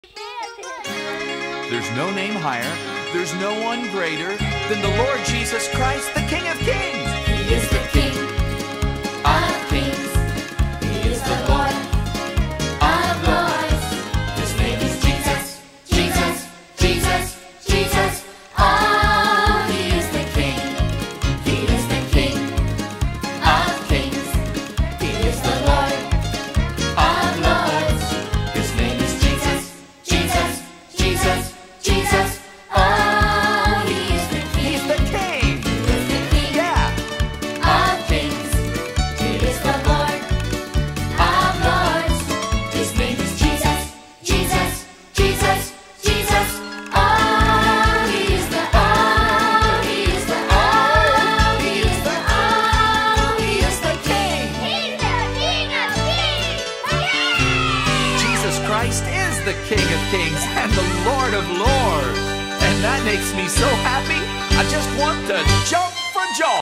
There's no name higher, there's no one greater than the Lord Jesus Christ, the King of Kings. He is the King of Kings. He is the Lord of Lords. His name is Jesus, Jesus, Jesus, Jesus. Oh, He is the King. He is the King of Kings. He is the Lord of Lords. His name is Jesus, Jesus, Jesus, Jesus. Oh, He is the King. He's the King. He is the King Yeah. of Kings. He is the Lord of Lords. His name is Jesus, Jesus, Jesus, Jesus. Oh, He is the He is the He is the He is the King. He's the King of Kings! Yay! Jesus Christ is the King of Kings and the Lord of Lords. And that makes me so happy, I just want to jump for joy.